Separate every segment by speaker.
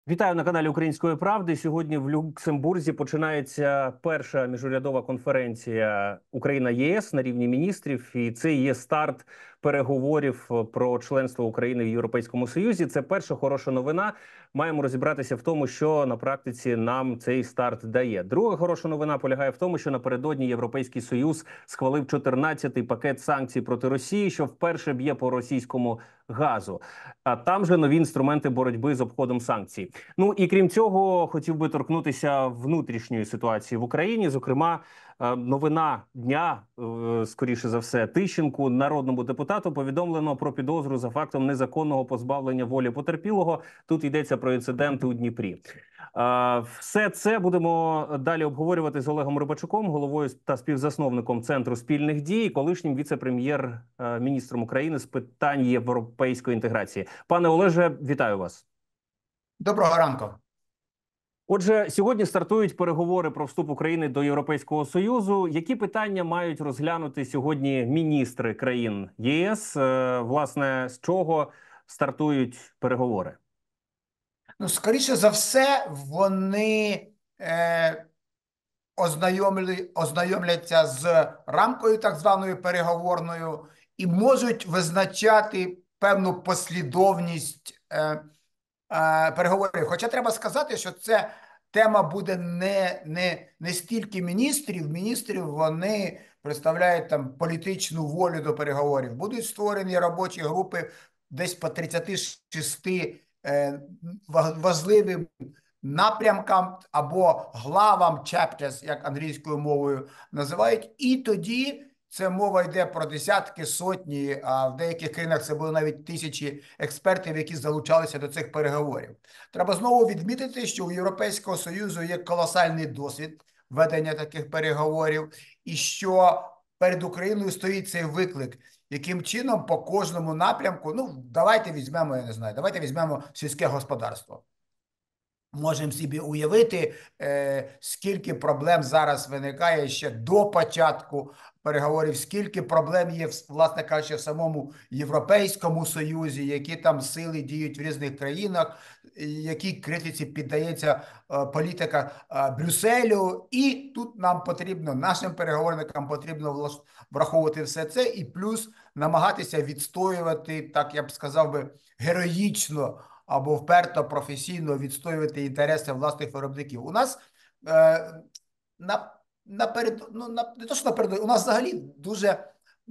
Speaker 1: Вітаю на каналі Української правди. Сьогодні в Люксембурзі починається перша міжурядова конференція Україна-ЄС на рівні міністрів, і це є старт переговорів про членство України в Європейському Союзі. Це перша хороша новина. Маємо розібратися в тому, що на практиці нам цей старт дає. Друга хороша новина полягає в тому, що напередодні Європейський Союз схвалив 14-й пакет санкцій проти Росії, що вперше б'є по російському газу. А там же нові інструменти боротьби з обходом санкцій. Ну і крім цього, хотів би торкнутися внутрішньої ситуації в Україні. Зокрема, новина дня, скоріше за все, Тищенку, народному депутату, повідомлено про підозру за фактом незаконного позбавлення волі потерпілого. Тут йдеться про інциденти у Дніпрі. Все це будемо далі обговорювати з Олегом Рибачуком, головою та співзасновником Центру спільних дій, колишнім віце-прем'єр-міністром України з питань європейської інтеграції. Пане Олеже, вітаю вас.
Speaker 2: Доброго ранку.
Speaker 1: Отже, сьогодні стартують переговори про вступ України до Європейського Союзу. Які питання мають розглянути сьогодні міністри країн ЄС? Власне, з чого стартують переговори?
Speaker 2: Ну, скоріше за все, вони ознайомляться з рамкою так званою переговорною і можуть визначати певну послідовність переговорів. Хоча треба сказати, що це тема буде не стільки міністрів. Міністрів вони представляють там політичну волю до переговорів. Будуть створені робочі групи десь по 36 важливим напрямкам або главам, chapters, як англійською мовою називають, і тоді це мова йде про десятки, сотні, а в деяких країнах це було навіть тисячі експертів, які залучалися до цих переговорів. Треба знову відмітити, що у Європейського Союзу є колосальний досвід ведення таких переговорів, і що перед Україною стоїть цей виклик, яким чином по кожному напрямку, ну, давайте візьмемо, я не знаю, давайте візьмемо сільське господарство. Можемо собі уявити, скільки проблем зараз виникає ще до початку переговорів, скільки проблем є, власне кажучи, в самому Європейському Союзі, які там сили діють в різних країнах, якій критиці піддається політика Брюсселю. І тут нам потрібно, нашим переговорникам потрібно враховувати все це і плюс намагатися відстоювати, так я б сказав би, героїчно або вперто професійно відстоювати інтереси власних виробників. У нас не то, що наперед, у нас взагалі дуже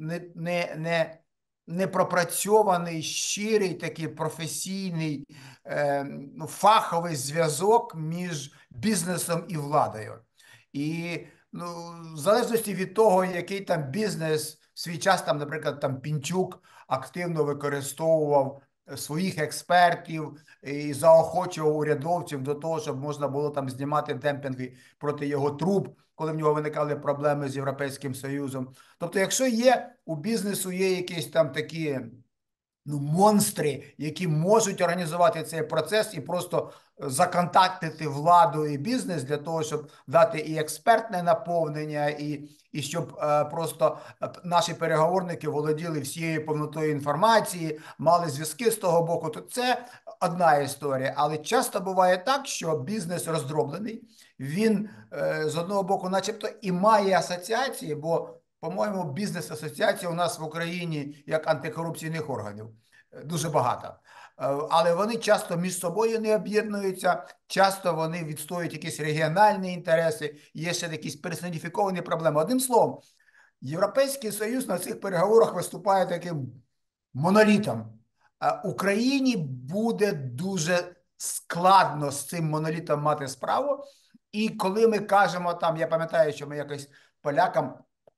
Speaker 2: не пропрацьований, щирий, такий професійний, фаховий зв'язок між бізнесом і владою. І в залежності від того, який там бізнес, в свій час, там, наприклад, там Пінчук активно використовував своїх експертів і заохочував урядовців до того, щоб можна було там знімати демпінги проти його труб, коли в нього виникали проблеми з Європейським Союзом. Тобто, якщо є у бізнесу є якісь там такі монстри, які можуть організувати цей процес і просто законтактити владу і бізнес для того, щоб дати і експертне наповнення, і щоб просто наші переговорники володіли всією повнотою інформації, мали зв'язки з того боку, то це одна історія. Але часто буває так, що бізнес роздроблений, він з одного боку начебто і має асоціації, бо по-моєму, бізнес-асоціація у нас в Україні як антикорупційних органів дуже багато. Але вони часто між собою не об'єднуються, часто вони відстоюють якісь регіональні інтереси, є ще якісь персоніфіковані проблеми. Одним словом, Європейський Союз на цих переговорах виступає таким монолітом. Україні буде дуже складно з цим монолітом мати справу. І коли ми кажемо там, я пам'ятаю, що ми якось полякам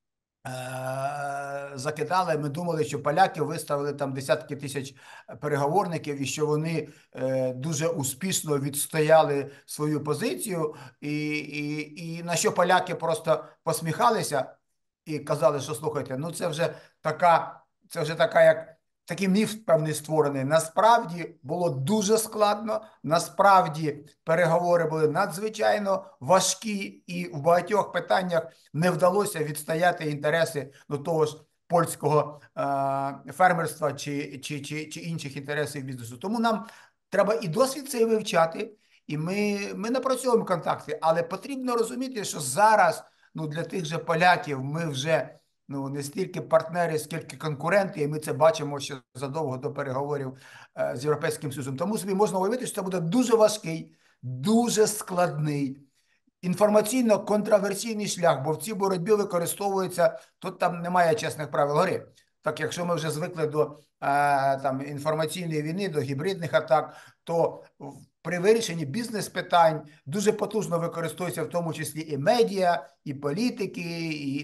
Speaker 2: закидали, ми думали, що поляки виставили там десятки тисяч переговорників і що вони дуже успішно відстояли свою позицію, і на що поляки просто посміхалися і казали, що слухайте, ну це вже така як такий міф певний створений. Насправді було дуже складно, насправді переговори були надзвичайно важкі і в багатьох питаннях не вдалося відстояти інтереси до того ж польського фермерства чи інших інтересів бізнесу. Тому нам треба і досвід цей вивчати, і ми напрацьовуємо контакти. Але потрібно розуміти, що зараз для тих же поляків ми вже не стільки партнери, скільки конкуренти, і ми це бачимо ще задовго до переговорів з Європейським Союзом. Тому собі можна уявити, що це буде дуже важкий, дуже складний, інформаційно-контраверсійний шлях, бо в цій боротьбі використовується, тут там немає чесних правил гри. Так, якщо ми вже звикли до інформаційної війни, до гібридних атак, то при вирішенні бізнес-питань дуже потужно використовуються в тому числі і медіа, і політики,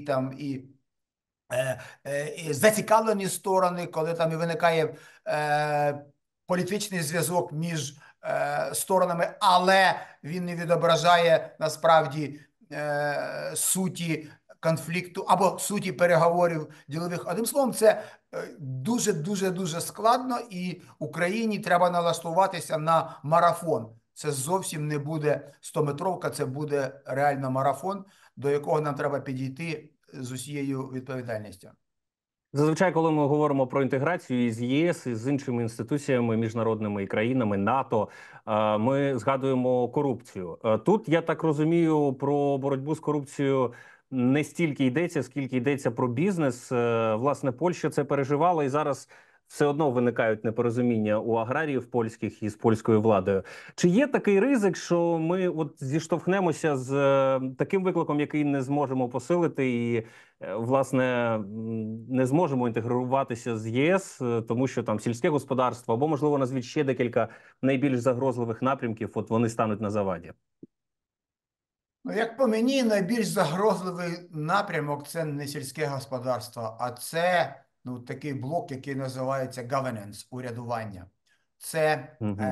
Speaker 2: і зацікавлені сторони, коли там і виникає політичний зв'язок між сторонами, але він не відображає насправді суті конфлікту або суті переговорів ділових. Одним словом, це дуже складно, і Україні треба налаштуватися на марафон. Це зовсім не буде 100-метровка, це буде реально марафон, до якого нам треба підійти з усією відповідальністю.
Speaker 1: Зазвичай, коли ми говоримо про інтеграцію із ЄС, і з іншими інституціями міжнародними і країнами НАТО, ми згадуємо корупцію. Тут, я так розумію, про боротьбу з корупцією не стільки йдеться, скільки йдеться про бізнес. Власне, Польща це переживала, і зараз все одно виникають непорозуміння у аграріїв польських і з польською владою. Чи є такий ризик, що ми зіштовхнемося з таким викликом, який не зможемо посилити, і власне не зможемо інтегруватися з ЄС, тому що там сільське господарство або, можливо, назвіть ще декілька найбільш загрозливих напрямків, вони стануть на заваді?
Speaker 2: Як по мені, найбільш загрозливий напрямок – це не сільське господарство, а це такий блок, який називається governance, урядування. Це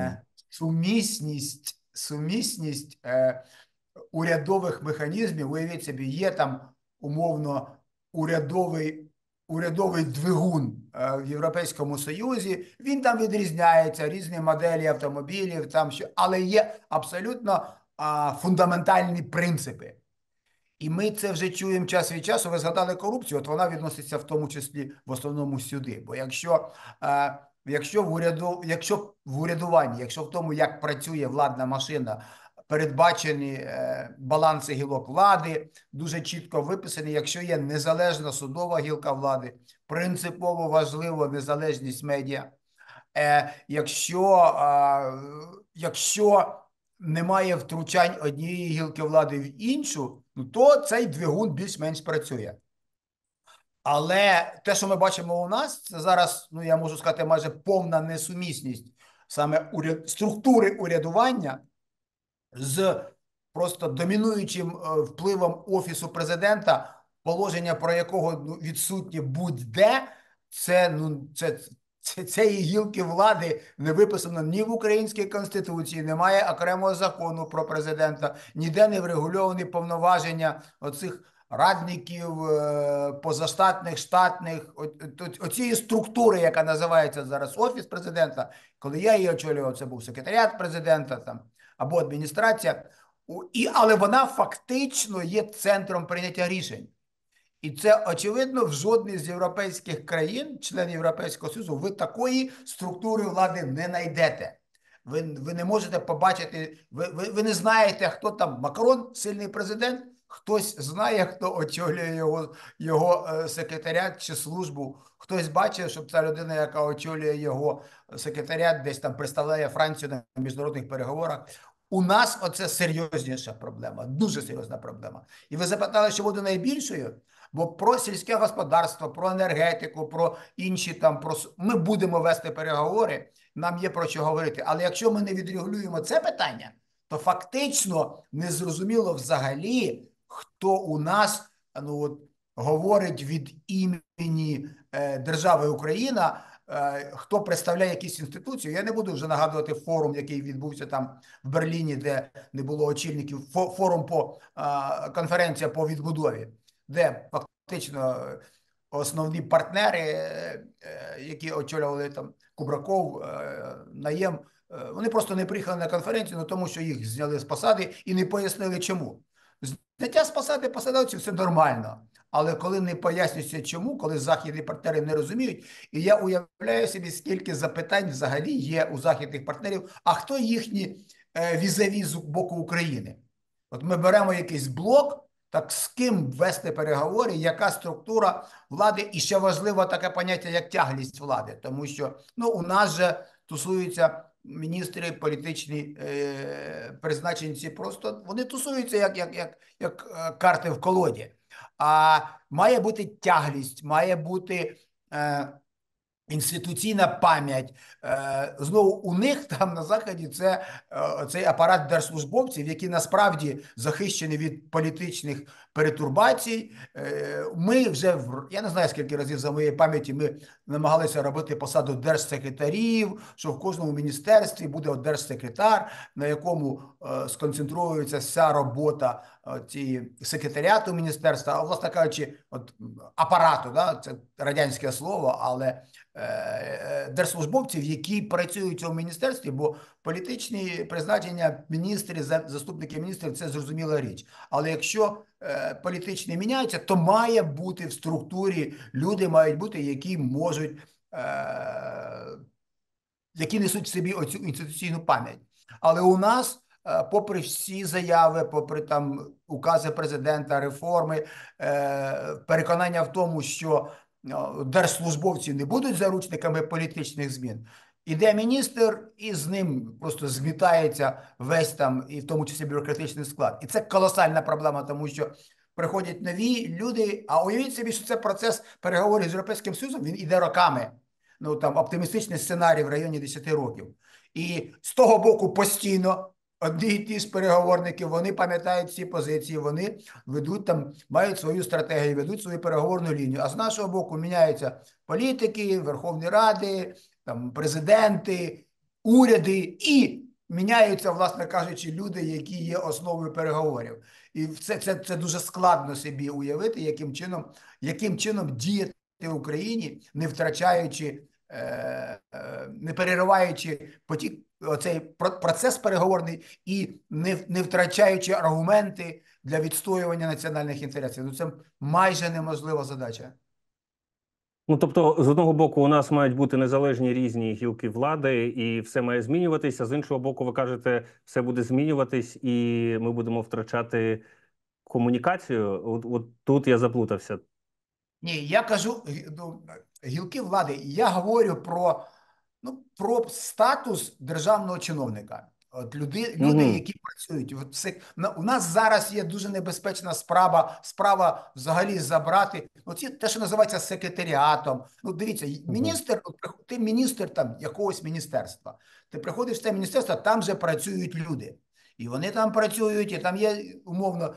Speaker 2: сумісність урядових механізмів. Уявіть собі, є там умовно урядовий двигун в Європейському Союзі, він там відрізняється, різні моделі автомобілів, але є абсолютно фундаментальні принципи. І ми це вже чуємо час від часу. Ви згадали корупцію, от вона відноситься в тому числі в основному сюди. Бо якщо в урядуванні, якщо в тому, як працює владна машина, передбачені баланси гілок влади, дуже чітко виписані, якщо є незалежна судова гілка влади, принципово важливо незалежність медіа, якщо немає втручань однієї гілки влади в іншу, то цей двигун більш-менш працює. Але те, що ми бачимо у нас, це зараз, я можу сказати, майже повна несумісність саме структури урядування з просто домінуючим впливом Офісу президента, положення про якого відсутнє будь-де, цієї гілки влади не виписано ні в Українській Конституції, немає окремого закону про президента, ніде не врегульовані повноваження оцих радників, позаштатних, штатних, оцієї структури, яка називається зараз Офіс президента. Коли я її очолював, це був секретаріат президента або адміністрація, але вона фактично є центром прийняття рішень. І це, очевидно, в жодній з європейських країн, членів Європейського Союзу, ви такої структури влади не знайдете. Ви не можете побачити, ви не знаєте, хто там. Макрон – сильний президент, хтось знає, хто очолює його секретаріат чи службу. Хтось бачив, щоб ця людина, яка очолює його секретаріат, десь там представляє Францію на міжнародних переговорах. У нас оце серйозніша проблема, дуже серйозна проблема. І ви запитали, що буде найбільшою? Бо про сільське господарство, про енергетику, про інші ми будемо вести переговори, нам є про що говорити. Але якщо ми не відрегулюємо це питання, то фактично незрозуміло взагалі, хто у нас говорить від імені держави Україна, хто представляє якісь інституції. Я не буду вже нагадувати форум, який відбувся там в Берліні, де не було очільників, конференція по відбудові, де фактично основні партнери, які очолювали там Кубраков, Наєм, вони просто не приїхали на конференцію, тому що їх зняли з посади і не пояснили чому. Зняття з посади посадовців – це нормально. Але коли не пояснюється чому, коли західні партнери не розуміють, і я уявляю собі, скільки запитань взагалі є у західних партнерів, а хто їхні візаві з боку України. От ми беремо якийсь блок, так з ким вести переговори, яка структура влади, і ще важливо таке поняття, як тяглість влади, тому що у нас же тусуються міністри, політичні призначенці, просто вони тусуються як карти в колоді. А має бути тяглість, має бути інституційна пам'ять. Знову у них там на Заході це цей апарат держслужбовців, які насправді захищені від політичних перетурбацій. Ми вже, я не знаю, скільки разів за моєї пам'яті ми намагалися робити посаду держсекретарів, що в кожному міністерстві буде держсекретар, на якому сконцентрується вся робота цієї секретаріату міністерства, а власне кажучи, от апарату, да, це радянське слово, але держслужбовців, які працюють у цьому міністерстві, бо політичні призначення міністрів, заступники міністрів – це зрозуміла річ. Але якщо політичні міняються, то має бути в структурі, люди мають бути, які можуть, які несуть в собі оцю інституційну пам'ять. Але у нас, попри всі заяви, попри там укази президента, реформи, переконання в тому, що держслужбовці не будуть заручниками політичних змін, іде міністр, і з ним просто змітається весь там, і в тому числі бюрократичний склад. І це колосальна проблема, тому що приходять нові люди, а уявіть собі, що це процес переговорів з Європейським Союзом, він іде роками. Там оптимістичний сценарій в районі 10 років. І з того боку постійно одні і ті ж переговорники, вони пам'ятають всі позиції, вони ведуть там, мають свою стратегію, ведуть свою переговорну лінію. А з нашого боку міняються політики, Верховні Ради, там, президенти, уряди і міняються, власне кажучи, люди, які є основою переговорів. І це дуже складно собі уявити, яким чином діяти в Україні, не втрачаючи, не перериваючи потік, оцей процес переговорний і не втрачаючи аргументи для відстоювання національних інтересів. Це майже неможлива задача.
Speaker 1: Тобто, з одного боку, у нас мають бути незалежні різні гілки влади, і все має змінюватися. З іншого боку, ви кажете, все буде змінюватись, і ми будемо втрачати комунікацію. От тут я заплутався.
Speaker 2: Ні, я кажу гілки влади. Я говорю про статус державного чиновника. От люди, які працюють. У нас зараз є дуже небезпечна справа взагалі забрати те, що називається секретаріатом. Дивіться, ти міністр там якогось міністерства. Ти приходиш в це міністерство, там же працюють люди. І вони там працюють, і там є, умовно,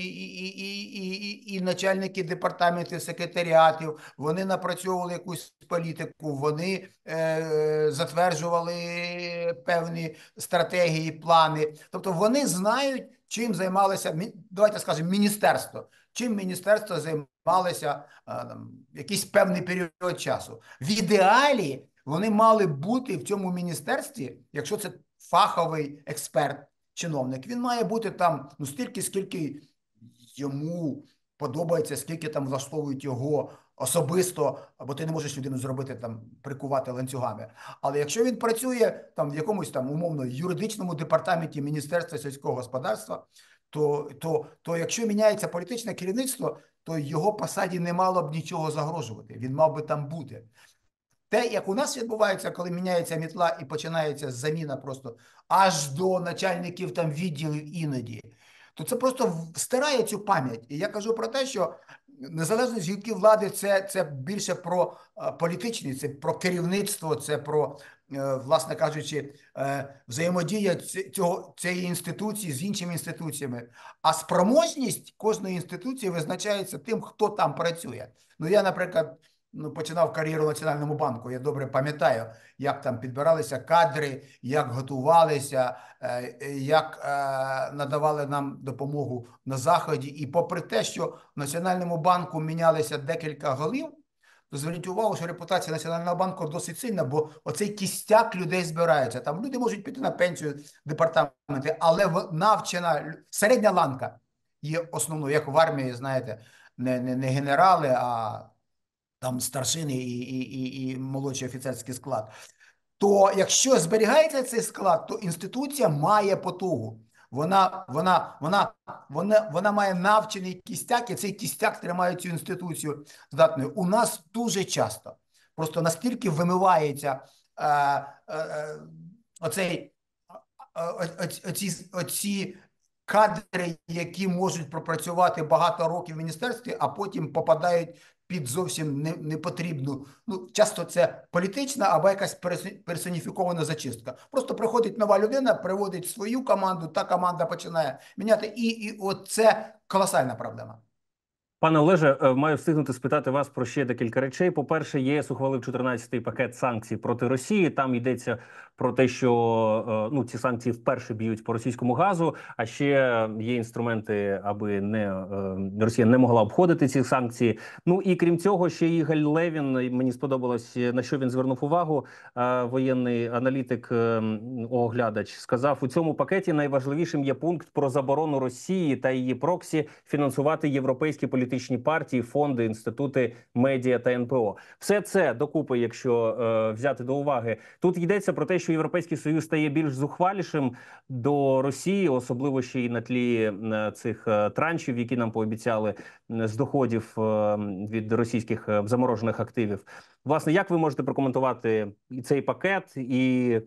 Speaker 2: і начальники департаментів, секретаріатів, вони напрацьовували якусь політику, вони затверджували певні стратегії, плани. Тобто вони знають, чим займалося, давайте скажемо, міністерство. Чим міністерство займалося якийсь певний період часу. В ідеалі вони мали бути в цьому міністерстві, якщо це фаховий експерт, чиновник, він має бути там стільки, скільки йому подобається, скільки там влаштовують його особисто, або ти не можеш людину зробити там, прикувати ланцюгами. Але якщо він працює там в якомусь там умовно юридичному департаменті Міністерства сільського господарства, то якщо міняється політичне керівництво, то його посаді не мало б нічого загрожувати. Він мав би там бути. Те, як у нас відбувається, коли міняється мітла і починається заміна просто аж до начальників там відділів іноді, то це просто стирає цю пам'ять. І я кажу про те, що незалежність гілків влади це більше про політичні, це про керівництво, це про, власне кажучи, взаємодія цієї інституції з іншими інституціями. А спроможність кожної інституції визначається тим, хто там працює. Я, наприклад, починав кар'єру в Національному банку. Я добре пам'ятаю, як там підбиралися кадри, як готувалися, як надавали нам допомогу на Заході. І попри те, що в Національному банку мінялися декілька голів, то зверніть увагу, що репутація Національного банку досить сильна, бо оцей кістяк людей збирається. Там люди можуть піти на пенсію, департаменти, але навчена середня ланка є основною, як в армії, знаєте, не генерали, а там старшини і молодший офіцерський склад. то якщо зберігається цей склад, то інституція має потугу. Вона має навчений кістяк, і цей кістяк тримає цю інституцію здатною. У нас дуже часто просто настільки вимивається оцей, оці кадри, які можуть пропрацювати багато років в міністерстві, а потім попадають під зовсім непотрібну. Ну, часто це політична або якась персоніфікована зачистка. Просто приходить нова людина, приводить свою команду, та команда починає міняти. І от це колосальна проблема.
Speaker 1: Пане Олеже, маю встигнути спитати вас про ще декілька речей. По-перше, ЄС ухвалив 14-й пакет санкцій проти Росії. Там йдеться про те, що ці санкції вперше б'ють по російському газу. А ще є інструменти, аби Росія не могла обходити ці санкції. Ну і крім цього, ще Ігор Левін. Мені сподобалось, на що він звернув увагу. Воєнний аналітик, оглядач, сказав: у цьому пакеті найважливішим є пункт про заборону Росії та її проксі фінансувати європейські політичні партії, фонди, інститути, медіа та НПО. Все це докупи, якщо взяти до уваги, тут йдеться про те, що Європейський Союз стає більш зухвалішим до Росії, особливо ще й на тлі цих траншів, які нам пообіцяли з доходів від російських заморожених активів. Власне, як ви можете прокоментувати і цей пакет, і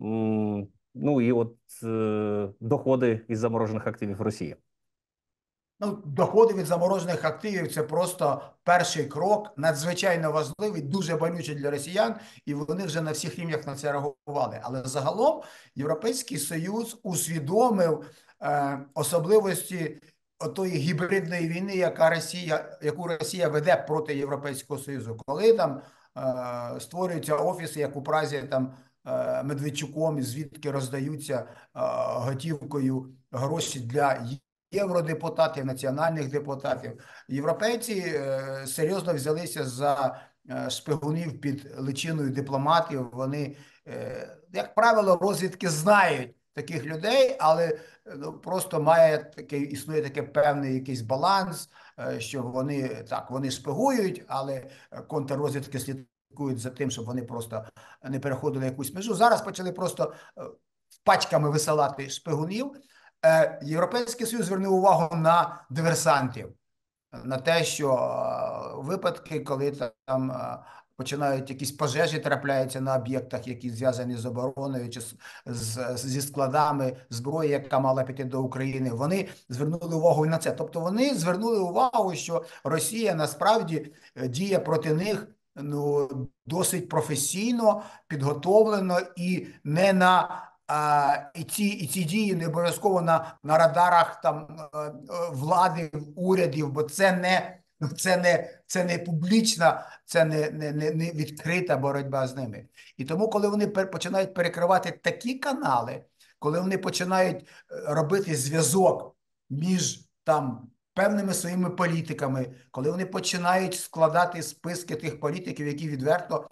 Speaker 1: доходи із заморожених активів Росії?
Speaker 2: Ну, доходи від заморожених активів – це просто перший крок, надзвичайно важливий, дуже болючий для росіян, і вони вже на всіх рівнях на це реагували. Але загалом Європейський Союз усвідомив особливості отої гібридної війни, яку Росія веде проти Європейського Союзу. Коли там створюються офіси, як у Празі, там Медведчуком, звідки роздаються готівкою гроші для євродепутатів, національних депутатів. Європейці серйозно взялися за шпигунів під личиною дипломатів. Вони, як правило, розвідки знають таких людей, але просто існує такий певний якийсь баланс, що вони шпигують, але контррозвідки слідкують за тим, щоб вони просто не переходили якусь межу. Зараз почали просто пачками висилати шпигунів. Європейський Союз звернув увагу на диверсантів, на те, що випадки, коли там починають якісь пожежі, трапляються на об'єктах, які зв'язані з обороною чи зі складами зброї, яка мала піти до України, вони звернули увагу і на це. Тобто вони звернули увагу, що Росія насправді діє проти них досить професійно, підготовлено і не на і ці дії не обов'язково на радарах там влади, урядів, бо це не публічна, це не відкрита боротьба з ними. І тому, коли вони починають перекривати такі канали, коли вони починають робити зв'язок між там певними своїми політиками, коли вони починають складати списки тих політиків, які відверто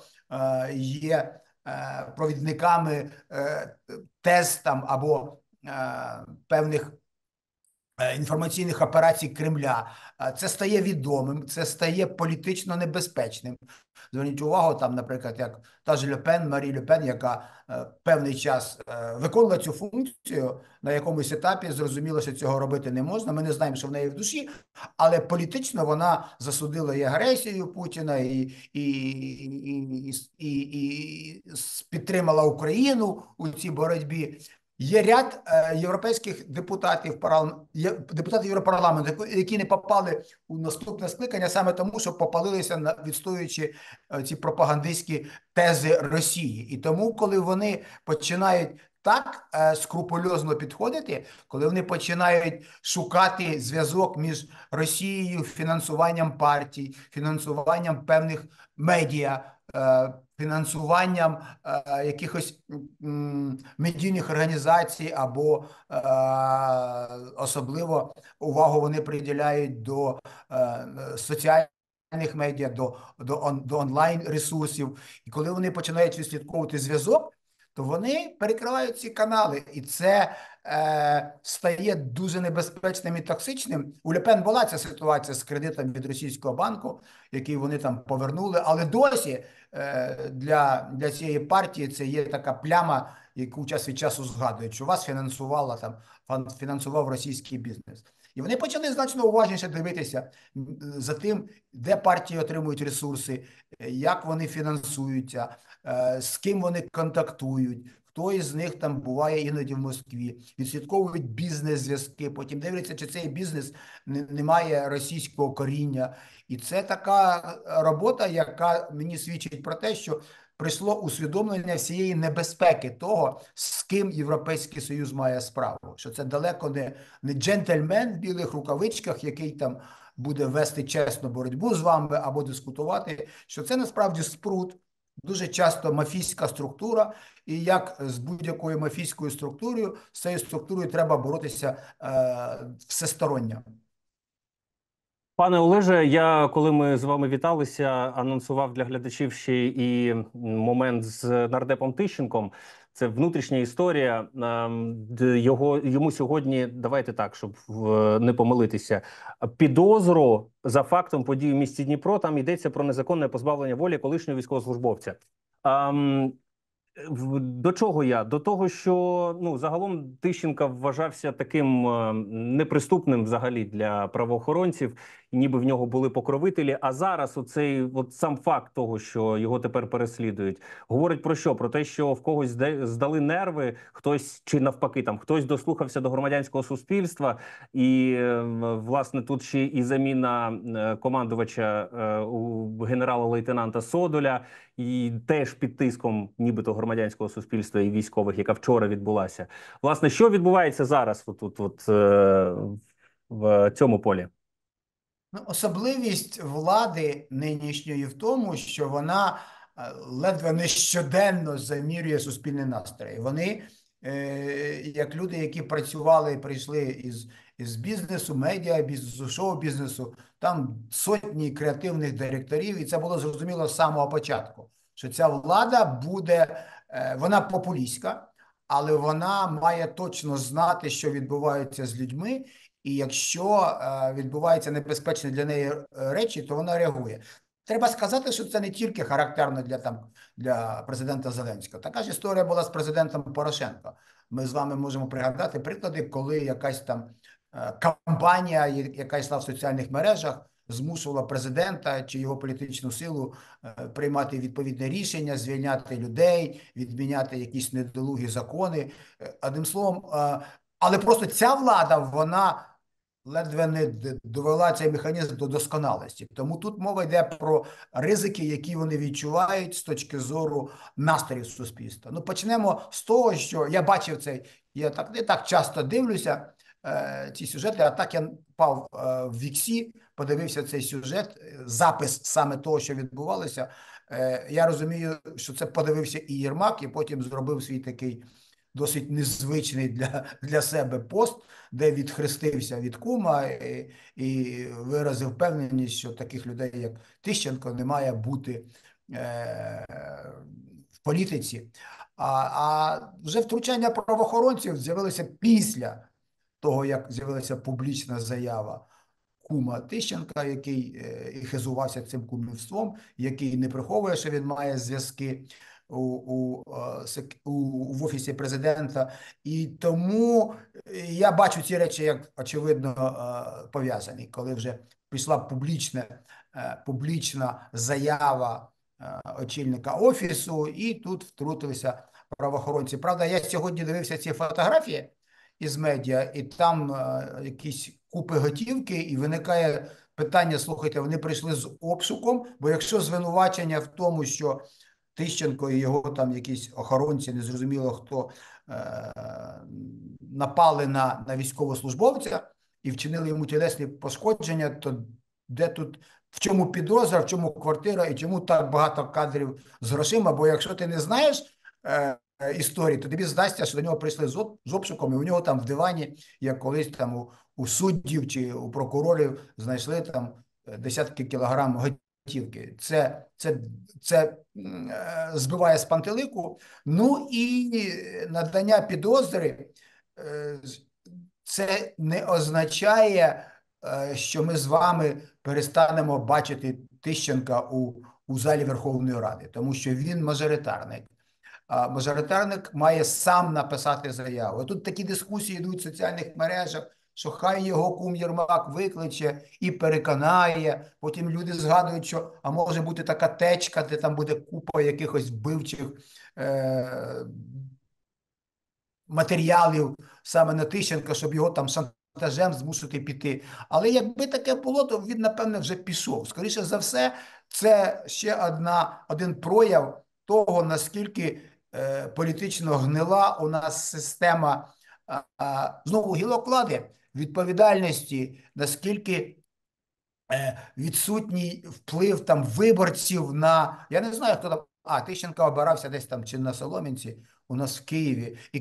Speaker 2: є провідниками тез там або певних інформаційних операцій Кремля, це стає відомим, це стає політично небезпечним. Зверніть увагу, там, наприклад, як та ж Марі Ле Пен, яка певний час виконувала цю функцію, на якомусь етапі зрозуміло, що цього робити не можна. Ми не знаємо, що в неї в душі, але політично вона засудила і агресію Путіна, і підтримала Україну у цій боротьбі. Є ряд європейських депутатів Європарламенту, які не попали у наступне скликання саме тому, що попалилися, відстоюючи ці пропагандистські тези Росії. І тому, коли вони починають так скрупульозно підходити, коли вони починають шукати зв'язок між Росією, фінансуванням партій, фінансуванням певних медіа, фінансуванням якихось медійних організацій, або особливо увагу вони приділяють до соціальних медіа, до онлайн-ресурсів. І коли вони починають відслідковувати зв'язок, то вони перекривають ці канали. І це стає дуже небезпечним і токсичним. У Ле Пен була ця ситуація з кредитом від російського банку, який вони там повернули, але досі для цієї партії це є така пляма, яку час від часу згадують, що вас фінансував російський бізнес. І вони почали значно уважніше дивитися за тим, де партії отримують ресурси, як вони фінансуються, з ким вони контактують, хто із них там буває іноді в Москві, відслідковують бізнес-зв'язки, потім дивляться, чи цей бізнес не має російського коріння. І це така робота, яка мені свідчить про те, що прийшло усвідомлення всієї небезпеки того, з ким Європейський Союз має справу. Що це далеко не джентльмен в білих рукавичках, який там буде вести чесну боротьбу з вами або дискутувати, що це насправді спрут, дуже часто мафійська структура, і як з будь-якою мафійською структурою, з цією структурою треба боротися всесторонньо.
Speaker 1: Пане Олеже, коли ми з вами віталися, анонсував для глядачів ще і момент з нардепом Тищенком. Це внутрішня історія. Йому сьогодні, давайте так, щоб не помилитися, підозру за фактом подій в місті Дніпро. Там йдеться про незаконне позбавлення волі колишнього військовослужбовця. До чого я? До того, що загалом Тищенко вважався таким неприступним взагалі для правоохоронців, і ніби в нього були покровителі. А зараз оцей сам факт того, що його тепер переслідують, говорить про що? Про те, що в когось здали нерви, хтось чи навпаки там хтось дослухався до громадянського суспільства, і власне тут ще і заміна командувача у генерала-лейтенанта Содоля, і теж під тиском нібито громадянського суспільства і військових, яка вчора відбулася. Власне, що відбувається зараз в цьому полі?
Speaker 2: Особливість влади нинішньої в тому, що вона ледве не щоденно замірює суспільні настрої. Вони, як люди, які працювали, прийшли із бізнесу, медіа-бізнесу, шоу-бізнесу, там сотні креативних директорів, і це було зрозуміло з самого початку, що ця влада буде, вона популістська, але вона має точно знати, що відбувається з людьми, і якщо відбуваються небезпечні для неї речі, то вона реагує. Треба сказати, що це не тільки характерно для президента Зеленського. Така ж історія була з президентом Порошенко. Ми з вами можемо пригадати приклади, коли якась там кампанія, яка йшла в соціальних мережах, змушувала президента чи його політичну силу приймати відповідне рішення, звільняти людей, відміняти якісь недолугі закони. Одним словом, але просто ця влада, вона ледве не довела цей механізм до досконалості. Тому тут мова йде про ризики, які вони відчувають з точки зору настроїв суспільства. Ну, почнемо з того, що я бачив цей, я не так часто дивлюся ці сюжети, а так я впав в Віксі, подивився цей сюжет, запис саме того, що відбувалося. Я розумію, що це подивився і Єрмак, і потім зробив свій такий досить незвичний для себе пост, де відхрестився від кума і виразив впевненість, що таких людей, як Тищенко, не має бути в політиці. А вже втручання правоохоронців з'явилося після того, як з'явилася публічна заява кума Тищенка, який хизувався цим кумівством, який не приховує, що він має зв'язки в Офісі президента. І тому я бачу ці речі як, очевидно, пов'язані. Коли вже пішла публічна заява очільника Офісу, і тут втрутилися правоохоронці. Правда, я сьогодні дивився ці фотографії із медіа, і там якісь купи готівки, і виникає питання, слухайте, вони прийшли з обшуком, бо якщо звинувачення в тому, що Тищенко і його там якісь охоронці, незрозуміло хто, напали на військовослужбовця і вчинили йому тілесні пошкодження, то де тут, в чому підозра, в чому квартира і чому так багато кадрів з грошима? Бо якщо ти не знаєш історії, то тобі здасться, що до нього прийшли з обшуком, і у нього там в дивані, як колись там у суддів чи у прокурорів, знайшли там десятки кілограм готівки. Це збиває з пантелику. Ну і надання підозри е, це не означає, що ми з вами перестанемо бачити Тищенка у залі Верховної Ради, тому що він мажоритарник. А мажоритарник має сам написати заяву. Тут такі дискусії йдуть в соціальних мережах, що хай його кум Єрмак викличе і переконає. Потім люди згадують, що а може бути така течка, де там буде купа якихось вбивчих матеріалів саме на Тищенка, щоб його там шантажем змусити піти. Але якби таке було, то він, напевне, вже пішов. Скоріше за все, це ще один прояв того, наскільки політично гнила у нас система знову гілок влади, відповідальності, наскільки відсутній вплив там виборців на, я не знаю, хто там, Тищенко обирався десь там чи на Солом'янці, у нас в Києві. І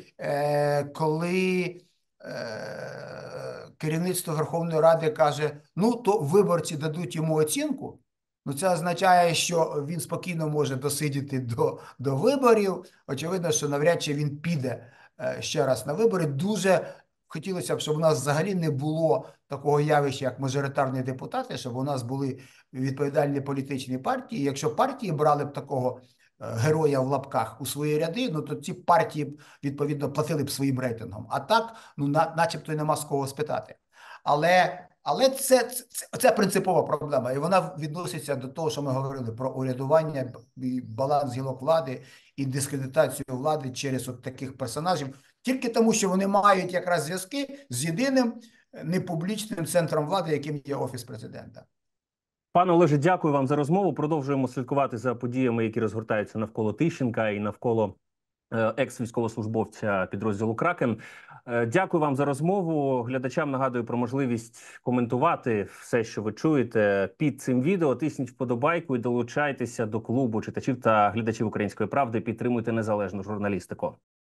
Speaker 2: коли керівництво Верховної Ради каже, ну, то виборці дадуть йому оцінку, ну, це означає, що він спокійно може досидіти до виборів. Очевидно, що навряд чи він піде ще раз на вибори. Дуже хотілося б, щоб у нас взагалі не було такого явища, як мажоритарні депутати, щоб у нас були відповідальні політичні партії. Якщо партії брали б такого героя в лапках у свої ряди, ну то ці партії, відповідно, платили б своїм рейтингом. А так, ну, начебто й нема з кого спитати. Але це принципова проблема, і вона відноситься до того, що ми говорили про урядування, і баланс гілок влади, і дискредитацію влади через от таких персонажів, тільки тому, що вони мають якраз зв'язки з єдиним непублічним центром влади, яким є Офіс президента.
Speaker 1: Пане Олеже, дякую вам за розмову. Продовжуємо слідкувати за подіями, які розгортаються навколо Тищенка і навколо екс-військовослужбовця підрозділу Кракен. Дякую вам за розмову. Глядачам нагадую про можливість коментувати все, що ви чуєте під цим відео. Тисніть вподобайку і долучайтеся до клубу читачів та глядачів Української правди. Підтримуйте незалежну журналістику.